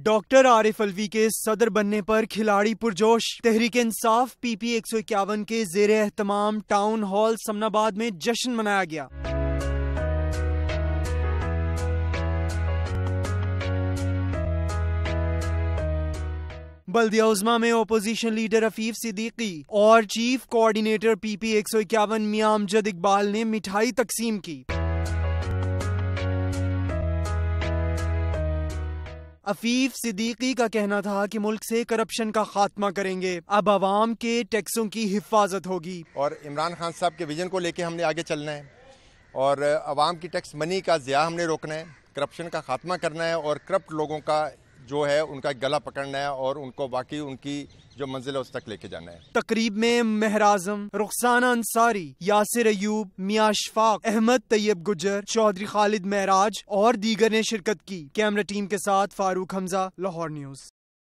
Doctor عارف الوی کے صدر بننے پر کھلاڑی پرجوش۔ تحریک انصاف PP 151 کے زیر اہتمام ٹاؤن ہال سمناباد میں جشن منایا گیا۔ بلدیہ عظمیٰ میں اپوزیشن لیڈر عفیف صدیقی اور چیف کوآرڈینیٹر PP 151 میاں امجد اقبال نے مٹھائی تقسیم کی۔ عفیف صدیقی کا کہنا تھا کہ ملک سے کرپشن کا خاتمہ کریں گے، اب عوام کے ٹیکسوں کی حفاظت ہوگی۔ اور عمران خان صاحب کے ویژن کو لے کے ہم نے آگے چلنا ہے اور عوام کی ٹیکس منی کا ضیاع ہم نے روکنا ہے، کرپشن کا خاتمہ کرنا ہے اور کرپٹ لوگوں کا جو ہے ان کا گلا پکڑنا ہے اور ان کو واقعی ان کی جو منزل ہے اس تک لے کے جانا ہے۔ تقریب میں مہر اعظم، رخسانہ انصاری، یاسر ایوب، میاں اشفاق، احمد طیب گجر، چودھری خالد معراج اور دیگر نے شرکت کی۔ کیمرہ ٹیم کے ساتھ فاروق حمزہ، لاہور نیوز۔